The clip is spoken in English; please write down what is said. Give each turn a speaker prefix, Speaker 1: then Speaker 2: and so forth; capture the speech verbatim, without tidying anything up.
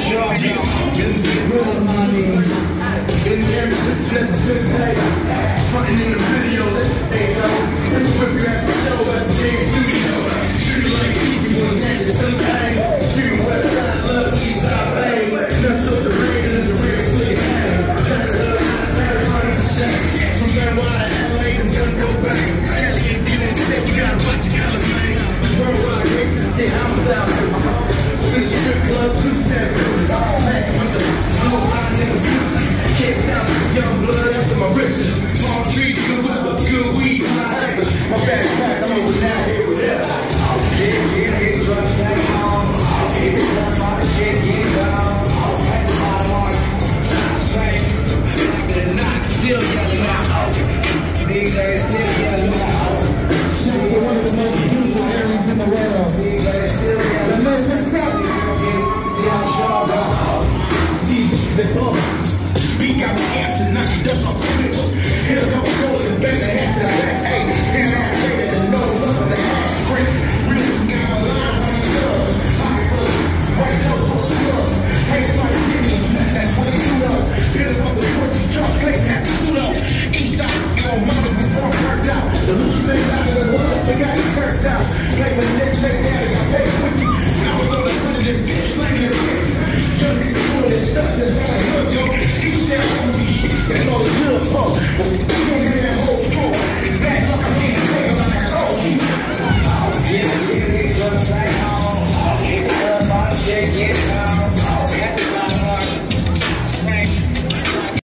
Speaker 1: Frontin' in the video, hey yo, let's whip you at the show at the big studio. Shoot it like T V when it's at some thing. Shoot west side, love, east side, bang. Nuts up the ring and the ring till you hang. Try to love, try to run the shame. From marijuana to L A, them guns go bang. Cali, if you ain't sick, you gotta watch your colors, man. Worldwide, hit homicide. This strip club, two seven. Back with the slow line in the suits. Can't stop young blood after my riches. Palm trees, good weather, good weed, my habits. My backpack, I'm over now, here with that. Yeah, yeah, it's right down. Hit the club, all the shit, get down. At the bottom on it. Say, like the knock, still yelling out. These days, still yelling out. Shout to one of the most beautiful areas in the world. These days, still yelling out. What's up? Yeah, show out. These, the bump. Beat got me amped to knock you dust off the flippers. Hit a couple goals and bend the head to the back. Hey, ten hours later, the nose up of the ass drink. Really got my line on these girls. Pocket full of white nose full of scrubs. Hey, somebody give me some, that's what they do up. Hit up on the torches, truck, plate, hat, toot up. East side, your mamas before I'm burnt out. The loose thing out of the world, they got you turned out. Play for